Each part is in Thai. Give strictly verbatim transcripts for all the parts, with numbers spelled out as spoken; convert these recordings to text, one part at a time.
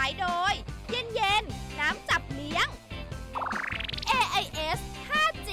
ายโดยเย็นเย็นน้ำจับเลี้ยง เอ ไอ เอส ห้าจี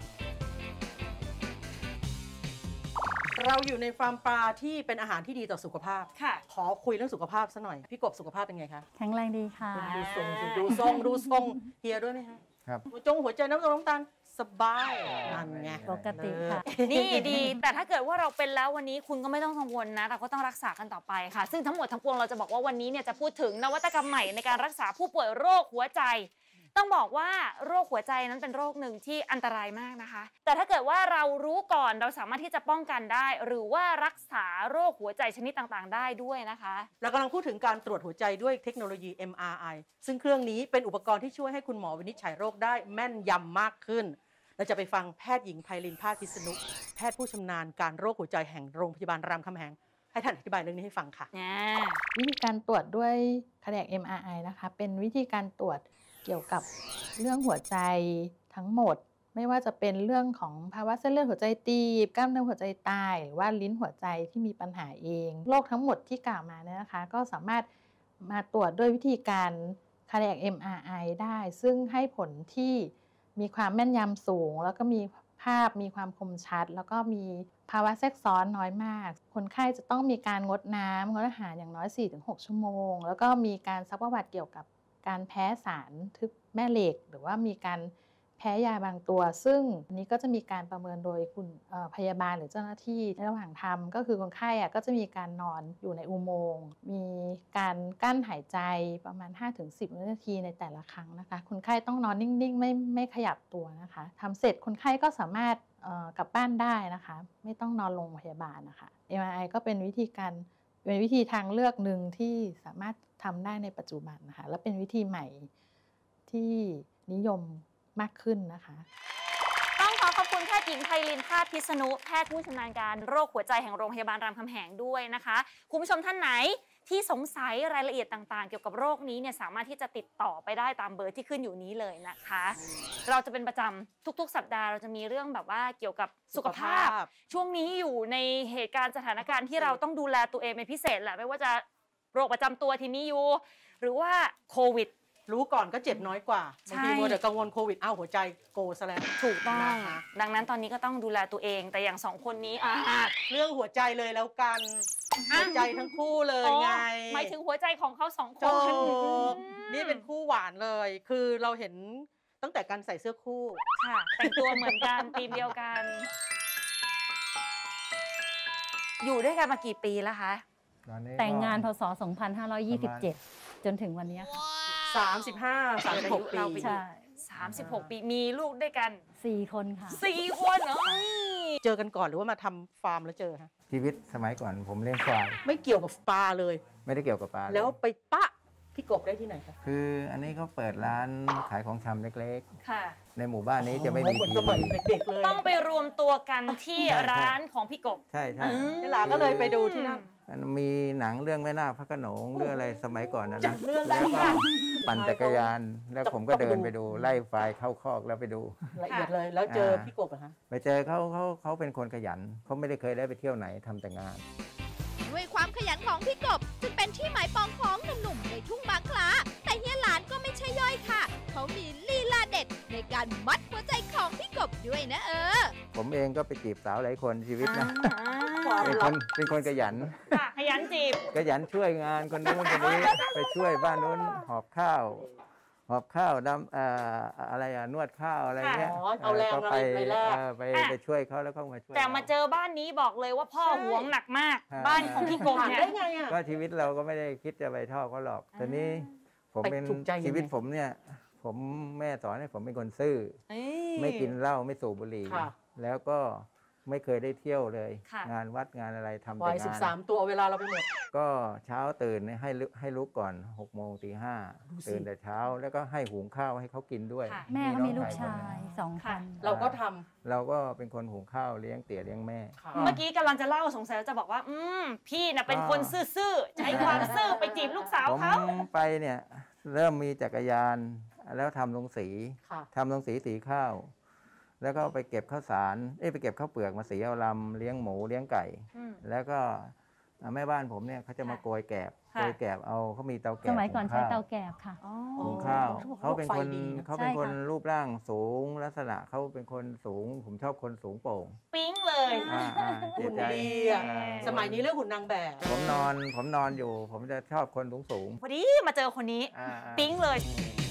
เราอยู่ในฟาร์มปลาที่เป็นอาหารที่ดีต่อสุขภาพค่ะขอคุยเรื่องสุขภาพซะหน่อยพี่กบสุขภาพเป็นไงคะแข็งแรงดีค่ะดูทรงดูทรงดูทรงเฮียด้วยไหมคะครับหัวจงหัวใจน้ำตาลน้ำตาลสบายนั่นไงปกติค่ะดีดีแต่ถ้าเกิดว่าเราเป็นแล้ววันนี้คุณก็ไม่ต้องกังวลนะเราก็ต้องรักษากันต่อไปค่ะซึ่งทั้งหมดทั้งปวงเราจะบอกว่าวันนี้เนี่ยจะพูดถึงนวัตกรรมใหม่ในการรักษาผู้ป่วยโรคหัวใจต้องบอกว่าโรคหัวใจนั้นเป็นโรคหนึ่งที่อันตรายมากนะคะแต่ถ้าเกิดว่าเรารู้ก่อนเราสามารถที่จะป้องกันได้หรือว่ารักษาโรคหัวใจชนิดต่างๆได้ด้วยนะคะเรากำลังพูดถึงการตรวจหัวใจด้วยเทคโนโลยี เอ็ม อาร์ ไอ ซึ่งเครื่องนี้เป็นอุปกรณ์ที่ช่วยให้คุณหมอวินิจฉัยโรคได้แม่นยำมากขึ้นเราจะไปฟังแพทย์หญิงไพลิน ภาคพิษณุแพทย์ผู้ชำนาญการโรคหัวใจแห่งโรงพยาบาลรามคำแหงให้ท่านอธิบายเรื่องนี้ให้ฟังค่ะวิธีการตรวจด้วยแผนก เอ็ม อาร์ ไอ นะคะเป็นวิธีการตรวจเกี่ยวกับเรื่องหัวใจทั้งหมดไม่ว่าจะเป็นเรื่องของภาวะเส้นเลือดหัวใจตีบกล้ามเนื้อหัวใจตายหรือว่าลิ้นหัวใจที่มีปัญหาเองโรคทั้งหมดที่กล่าวมาเนี่ยนะคะก็สามารถมาตรวจด้วยวิธีการ Cardiac เอ็ม อาร์ ไอ ได้ซึ่งให้ผลที่มีความแม่นยำสูงแล้วก็มีภาพมีความคมชัดแล้วก็มีภาวะแทรกซ้อนน้อยมากคนไข้จะต้องมีการงดน้ำงดอาหารอย่างน้อย สี่ถึงหก ชั่วโมงแล้วก็มีการซักประวัติเกี่ยวกับการแพ้สารทึบแม่เหล็กหรือว่ามีการแพ้ยาบางตัวซึ่งอันนี้ก็จะมีการประเมินโดยคุณพยาบาลหรือเจ้าหน้าที่ในระหว่างทำก็คือคนไข้ก็จะมีการนอนอยู่ในอุโมงค์มีการกั้นหายใจประมาณ ห้าถึงสิบ นาทีในแต่ละครั้งนะคะคนไข้ต้องนอนนิ่งๆไม่ไม่ขยับตัวนะคะทำเสร็จคนไข้ก็สามารถกลับบ้านได้นะคะไม่ต้องนอนโรงพยาบาลนะคะ เอ็ม อาร์ ไอ ก็เป็นวิธีการเป็นวิธีทางเลือกหนึ่งที่สามารถทำได้ในปัจจุบันนะคะและเป็นวิธีใหม่ที่นิยมมากขึ้นนะคะต้องขอขอบคุณแพทย์หญิงไพลิน ภาคพิษณุแพทย์ผู้ชำนาญการโรคหัวใจแห่งโรงพยาบาลรามคำแหงด้วยนะคะคุณผู้ชมท่านไหนที่สงสัยรายละเอียดต่างๆเกี่ยวกับโรคนี้เนี่ยสามารถที่จะติดต่อไปได้ตามเบอร์ที่ขึ้นอยู่นี้เลยนะคะเราจะเป็นประจำทุกๆสัปดาห์เราจะมีเรื่องแบบว่าเกี่ยวกับสุขภาพช่วงนี้อยู่ในเหตุการณ์สถานการณ์ที่เราต้องดูแลตัวเองเป็นพิเศษแหละไม่ว่าจะโรคประจำตัวที่มีอยู่หรือว่าโควิดรู้ก่อนก็เจ็บน้อยกว่าบางทีมัวแต่กังวลโควิดอ้าวหัวใจโกซะแล้วถูกต้องดังนั้นตอนนี้ก็ต้องดูแลตัวเองแต่อย่างสองคนนี้เรื่องหัวใจเลยแล้วกันหัวใจทั้งคู่เลยไงหมายถึงหัวใจของเขาสองคนนี่เป็นคู่หวานเลยคือเราเห็นตั้งแต่การใส่เสื้อคู่ค่ะแต่งตัวเหมือนกันทีมเดียวกันอยู่ด้วยกันมากี่ปีแล้วคะแต่งงานพ.ศ. สองพันห้าร้อยยี่สิบเจ็ดจนถึงวันนี้ค่ะสามสิบห้า สามสิบหก ปีใช่สามสิบหกปีมีลูกด้วยกันสี่คนค่ะสี่คนเหรอเจอกันก่อนหรือว่ามาทำฟาร์มแล้วเจอฮะชีวิตสมัยก่อนผมเลี้ยงควายไม่เกี่ยวกับปลาเลยไม่ได้เกี่ยวกับปลาแล้วไปปะพี่กบได้ที่ไหนคะคืออันนี้เขาเปิดร้านขายของชำเล็กๆค่ะในหมู่บ้านนี้จะไม่มีทีวีต้องไปรวมตัวกันที่ร้านของพี่กบใช่ใช่หลานก็เลยไปดูที่นั่นมีหนังเรื่องแม่นาคพระโขนงเรื่องอะไรสมัยก่อนนะนะแล้วก็ปั่นจักรยานแล้วผมก็เดินไปดูไล่ไฟเข้าคอกแล้วไปดูละเอียดเลยแล้วเจอพี่กบเหรอฮะไปเจอเขาเขาเขาเป็นคนขยันเขาไม่ได้เคยได้ไปเที่ยวไหนทำแต่งานด้วยความขยันของพี่กบจึงเป็นที่หมายปองของหนุ่มๆในทุ่งบางคล้าแต่เฮียหลานก็ไม่ใช่ย่อยค่ะเขามีลีลาเด็ดในการมัดหัวใจของพี่กบด้วยนะเออผมเองก็ไปจีบสาวหลายคนชีวิตนะเป็นคนเป็นคนขยันขยันจีบขยันช่วยงานคนนู้นคนนี้ไปช่วยบ้านนู้นหอบข้าวหอบข้าวดำอะไรอะนวดข้าวอะไรเงี้ยเอาแรงไปไปไปช่วยเขาแล้วเขามาช่วยแต่มาเจอบ้านนี้บอกเลยว่าพ่อหวงหนักมากบ้านของพี่กบเนี่ยได้ไงอ่ะก็ชีวิตเราก็ไม่ได้คิดจะไปทอดเขาหรอกตอนนี้ผมเป็นชีวิตผมเนี่ยผมแม่สอนให้ผมเป็นคนซื่อไม่กินเหล้าไม่สูบบุหรี่แล้วก็ไม่เคยได้เที่ยวเลยงานวัดงานอะไรทำแต่งานสิบสามตัวเวลาเราไปหมดก็เช้าตื่นให้ให้ลุกก่อนหกโมงตีห้าตื่นแต่เช้าแล้วก็ให้หุงข้าวให้เขากินด้วยแม่เขามีลูกชายสองคนเราก็ทำเราก็เป็นคนหุงข้าวเลี้ยงเตี๋ยเลี้ยงแม่เมื่อกี้กำลังจะเล่าสงสัยจะบอกว่าอืมพี่น่ะเป็นคนซื่อๆใช้ความซื่อไปจีบลูกสาวเขาผมไปเนี่ยเริ่มมีจักรยานแล้วทำลงสีทำลงสีสีข้าวแล้วก็ไปเก็บข้าวสารเอ้ไปเก็บข้าวเปลือกมาสีเอาลำเลี้ยงหมูเลี้ยงไก่แล้วก็แม่บ้านผมเนี่ยเขาจะมาโกยแกบโกยแกบเอาเขามีเตาแกบสมัยก่อนใช้เตาแกบค่ะหุงข้าวเขาเป็นคนเขาเป็นคนรูปร่างสูงลักษณะเขาเป็นคนสูงผมชอบคนสูงโป่งปิ๊งเลยหุ่นดีอ่ะสมัยนี้เรื่องหุ่นนางแบบผมนอนผมนอนอยู่ ผมจะชอบคนสูงสูงพอดีมาเจอคนนี้ปิ๊งเลย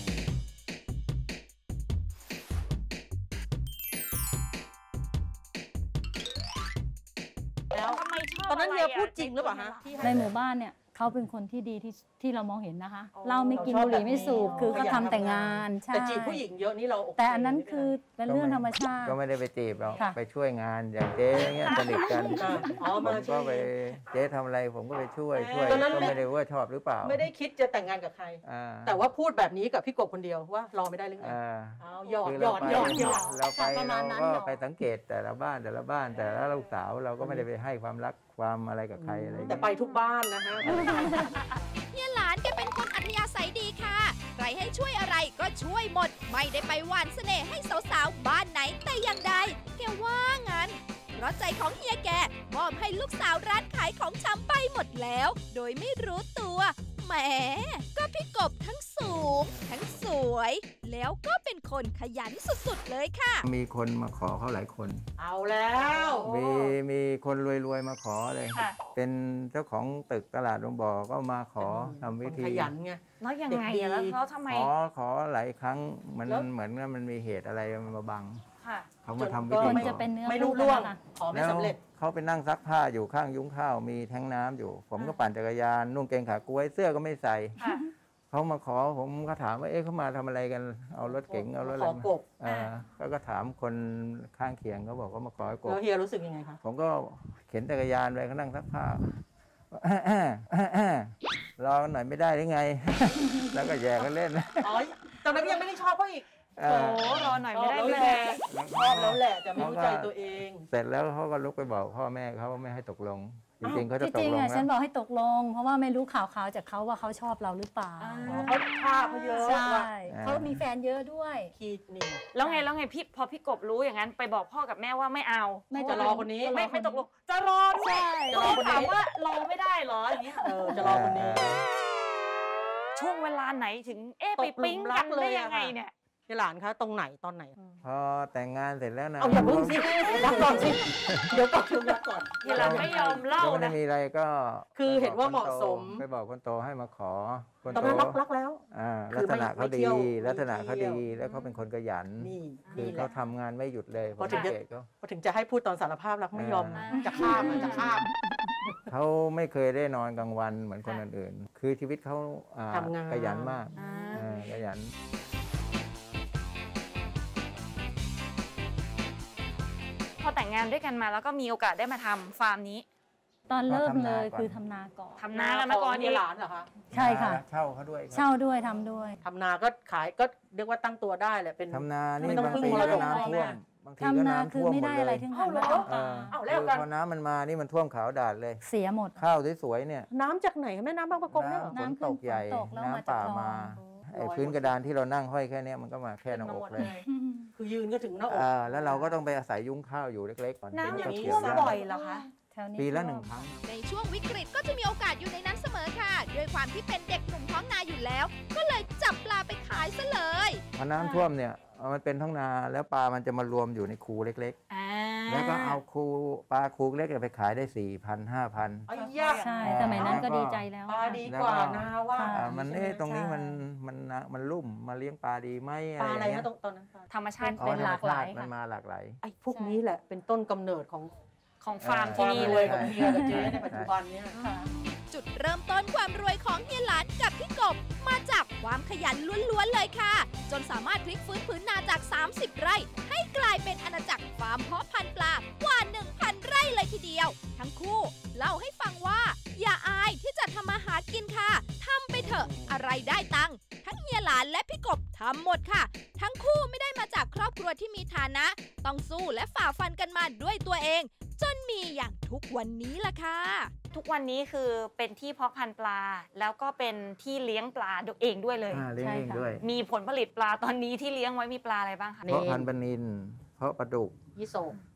แล้วตอนนั้นเฮียพูดจริงหรือเปล่าฮะในหมู่บ้านเนี่ยเขาเป็นคนที่ดีที่ที่เรามองเห็นนะคะเราไม่กินบุหรี่ไม่สูบคือเขาทำแต่งานใช่แต่จีบผู้หญิงเยอะนี่เราแต่อันนั้นคือเป็นเรื่องธรรมชาติก็ไม่ได้ไปจีบเราไปช่วยงานอย่างเจ๊เงี้ยสนิทกันผมก็ไปเจ๊ทำอะไรผมก็ไปช่วยช่วยก็ไม่ได้ว่าชอบหรือเปล่าไม่ได้คิดจะแต่งงานกับใครแต่ว่าพูดแบบนี้กับพี่กบคนเดียวว่ารอไม่ได้หรือไงเอาหยอดหยอดหยอดหยอดเราไปเราก็ไปสังเกตแต่ละบ้านแต่ละบ้านแต่ละลูกสาวเราก็ไม่ได้ไปให้ความรักความอะไรกับใครอะไรแต่ไปทุกบ้านนะฮะเฮียหลานแกเป็นคนอัธยาศัยดีค่ะใครให้ช่วยอะไรก็ช่วยหมดไม่ได้ไปหว่านเสน่ห์ให้สาวๆบ้านไหนแต่อย่างใดแกว่างั้นเพราะใจของเฮียแกมอบให้ลูกสาวร้านขายของชำไปหมดแล้วโดยไม่รู้ตัวแหมก็พี่กบทั้งสูงทั้งสวยแล้วก็เป็นคนขยันสุดๆเลยค่ะมีคนมาขอเขาหลายคนเอาแล้วมีมีคนรวยๆมาขอเลยเป็นเจ้าของตึกตลาดหลวงบ่อก็มาขอทำวิธีขยันไงแล้วยังไงแล้วเขาทำไมขอขอหลายครั้งมันเหมือนว่ามันมีเหตุอะไรมาบังเขามาทำวิธีจะเป็นเนื้อไม่รู้ล่วงขอไม่สำเร็จเขาไปนั่งซักผ้าอยู่ข้างยุ้งข้าวมีแท้งน้ำอยู่ ผมก็ปั่นจักรยานนุ่งเกงขากล้วยเสื้อก็ไม่ใส่เขามาขอผมก็ถามว่าเอ๊ะเขามาทำอะไรกันเอารถเก๋งเอารถอะไรมาอ่าเขาก็ถามคนข้างเคียงเขาบอกว่ามาขอกบแล้วเฮียรู้สึกยังไงคะผมก็เข็นจักรยานไปเขานั่งซักผ้ารอหน่อยไม่ได้หรือไงแล้วก็แย่กันเล่นอ๋อตอนนั้นยังไม่ได้ชอบเขาอีกโอ้รอหน่อยไม่ได้แหละชอบแล้วแหละจะไม่รู้ใจตัวเองเสร็จแล้วเขาก็ลุกไปบอกพ่อแม่เขาไม่ให้ตกลงจริงๆเขาจะตกลงจริงๆฉันบอกให้ตกลงเพราะว่าไม่รู้ข่าวๆจากเขาว่าเขาชอบเราหรือเปล่าเขาฆ่าเขาเยอะใช่เขามีแฟนเยอะด้วยคิดนี่แล้วไงแล้วไงพี่พอพี่กบรู้อย่างนั้นไปบอกพ่อกับแม่ว่าไม่เอาไม่จะรอคนนี้ไม่ไม่ตกลงจะรอด้วยถามว่ารอไม่ได้หรออย่างเงี้ยเออจะรอคนนี้ช่วงเวลาไหนถึงเอ๊ะไปปิ๊งกันได้ยังไงเนี่ยหลานคะตรงไหนตอนไหนพอแต่งงานเสร็จแล้วนะเอาอย่าเพิ่งสิรักก่อนสิเดี๋ยวก่อนรักก่อนที่เราไม่ยอมเล่านะไม่มีอะไรก็คือเห็นว่าเหมาะสมไปบอกคนโตให้มาขอตอนนั้นรักรักแล้วอ่าลักษณะเขาดีลักษณะเขาดีแล้วเขาเป็นคนขยันคือเขาทำงานไม่หยุดเลยพอถึงจะพอถึงจะให้พูดตอนสารภาพรักไม่ยอมจะข้ามจะข้ามเขาไม่เคยได้นอนกลางวันเหมือนคนอื่นๆคือชีวิตเขาขยันมากขยันพอแต่งงานด้วยกันมาแล้วก็มีโอกาสได้มาทำฟาร์มนี้ตอนเริ่มเลยคือทำนาก่อนทำนากันมาก่อนนี่หลานเหรอคะใช่ค่ะเช่าเขาด้วยเช่าด้วยทำด้วยทำนาก็ขายก็เรียกว่าตั้งตัวได้แหละเป็นทำนานี่บางทีก็น้ำท่วมบางทีก็น้ำท่วมหมดเลยเอาแล้วเอาแล้วกันพอน้ำมันมานี่มันท่วมขาวดาดเลยเสียหมดข้าวสวยๆเนี่ยน้ำจากไหนแม่น้ำบางประกงเนี่ยฝนตกใหญ่น้ำป่ามาไอ้พื้นกระดานที่เรานั่งห้อยแค่นี้มันก็มาแค่หน้าอกเลยคือยืนก็ถึงหน้าอกแล้วเราก็ต้องไปอาศัยยุ้งข้าวอยู่เล็กๆก่อนน้ำอย่างนี้ท่วมบ่อยเหรอคะปีละหนึ่งครั้งในช่วงวิกฤตก็จะมีโอกาสอยู่ในนั้นเสมอค่ะด้วยความที่เป็นเด็กหนุ่มท้องนาอยู่แล้วก็เลยจับปลาไปขายซะเลยพอน้ำท่วมเนี่ยมันเป็นท้องนาแล้วปลามันจะมารวมอยู่ในคูเล็กๆแล้วก็เอาคูปลาคูเล็กไปขายได้สี่พันห้าพันใช่สมัยนั้นก็ดีใจแล้วปลาดีกว่านะว่ามันเอ๊ะตรงนี้มันมันมันลุ่มมาเลี้ยงปลาดีไหมปลาอะไรนะตอนนั้นธรรมชาติเป็นหลากหลายมันมาหลากหลายไอ้พวกนี้แหละเป็นต้นกำเนิดของของฟาร์มที่นี่เลยของเฮียกับเจ๊ในปัจจุบันนี้จุดเริ่มต้นความรวยของเฮียหลานกับพี่กบมาจากความขยันล้วนๆเลยค่ะจนสามารถพลิกฟื้นผืนนาจากสามสิบไร่ให้กลายเป็นอาณาจักรฟาร์มเพาะพันธุ์ปลากว่า หนึ่งพัน ไร่เลยทีเดียวทั้งคู่เล่าให้ฟังว่าอย่าอายที่จะทำมาหากินค่ะทำไปเถอะอะไรได้ตังค์ทั้งเฮียหลานและพี่กบทำหมดค่ะทั้งคู่ไม่ได้มาจากครอบครัวที่มีฐานะต้องสู้และฝ่าฟันกันมาด้วยตัวเองจนมีอย่างทุกวันนี้ล่ะค่ะทุกวันนี้คือเป็นที่เพาะพันธุ์ปลาแล้วก็เป็นที่เลี้ยงปลาเองด้วยเลยเลี้ยงเองด้วยมีผลผลิตปลาตอนนี้ที่เลี้ยงไว้มีปลาอะไรบ้างคะเพาะพันธุ์ปลานิลเพาะปลาดุกยี่โส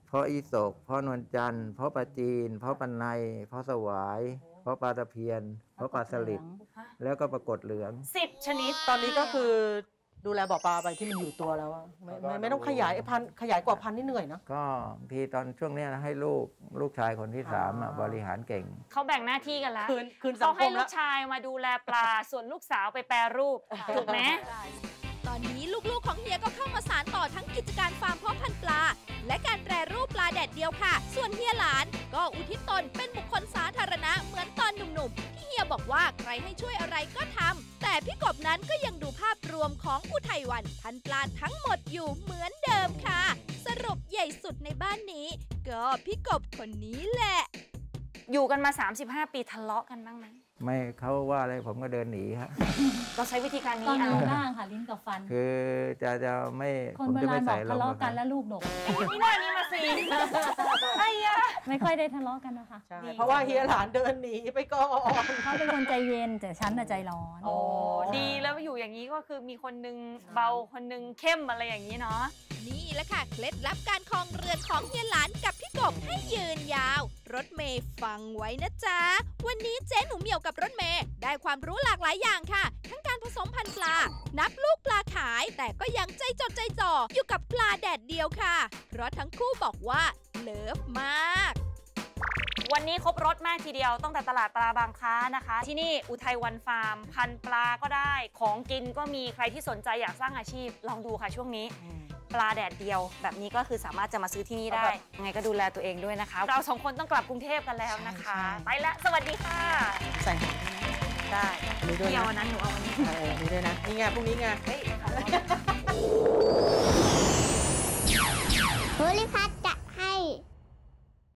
เพาะอีสกเพาะนวลจันทร์เพาะปลาจีนเพาะปลาในเพาะสวายเพาะปลาตะเพียนเพาะปลาสลิดแล้วก็ปลากดเหลืองสิบชนิดตอนนี้ก็คือดูแลบ่อปลาไปที่มันอยู่ตัวแล้วไม่ไม่ไม่ต้องขยายพันขยายกว่าพันนี่เหนื่อยเนาะก็ทีตอนช่วงนี้ให้ลูกลูกชายคนที่สามบริหารเก่งเขาแบ่งหน้าที่กันแล้วคืนคืนสังคมแล้วเขาให้ลูกชายมาดูแลปลาส่วนลูกสาวไปแปรรูปถูกไหมตอนนี้ลูกๆของเฮียก็เข้ามาสานต่อทั้งกิจการฟาร์มเพาะพันธุ์ปลาและการแปรรูปปลาแดดเดียวค่ะส่วนเฮียหลานก็อุทิศตนเป็นบุคคลสาธารณะเหมือนตอนหนุ่มๆที่เฮียบอกว่าใครให้ช่วยอะไรก็ทำแต่พี่กบนั้นก็ยังดูภาพรวมของอุทัยวันพันธุ์ปลาทั้งหมดอยู่เหมือนเดิมค่ะสรุปใหญ่สุดในบ้านนี้ก็พี่กบคนนี้แหละอยู่กันมาสามสิบห้าปีทะเลาะกันบ้างไหมไม่เขาว่าอะไรผมก็เดินหนีครับเราใช้วิธีการนี้ตอนอยู่บ้างค่ะลิ้นกับฟันคือจะจะไม่คนโบราณบอกทะเลาะกันแล้วลูกดกนี่น่านี่มาสิไอ้ยะไม่ค่อยได้ทะเลาะกันนะคะใช่เพราะว่าเฮียหลานเดินหนีไปก่อนเขาเป็นคนใจเย็นแต่ฉันน่ะใจร้อนโอ้ดีแล้วอยู่อย่างนี้ก็คือมีคนนึงเบาคนนึงเข้มอะไรอย่างนี้เนาะนี่แหละค่ะเคล็ดลับการครองเรือนของเฮียหลานกับพี่กบให้ยืนยาวรถเมย์ฟังไว้นะจ๊ะวันนี้เจ๊หนูเหมียวกับรถเมย์ได้ความรู้หลากหลายอย่างค่ะทั้งการผสมพันธุ์ปลานับลูกปลาขายแต่ก็ยังใจจดใจจ่ออยู่กับปลาแดดเดียวค่ะเพราะทั้งคู่บอกว่าเลิฟมากวันนี้ครบรถมากทีเดียวตั้งแต่ตลาดปลาบางคล้านะคะที่นี่อุทัยวันฟาร์มพันปลาก็ได้ของกินก็มีใครที่สนใจอยากสร้างอาชีพลองดูค่ะช่วงนี้ปลาแดดเดียวแบบนี้ก็คือสามารถจะมาซื้อที่นี่ได้ยังไงก็ดูแลตัวเองด้วยนะคะเราสองคนต้องกลับกรุงเทพกันแล้วนะคะไปละสวัสดีค่ะใส่ได้เดี๋ยวนั้นหนูเอาวันนี้เออนี่ด้วยนะนี่ไงพรุ่งนี้ไงภูริพัฒน์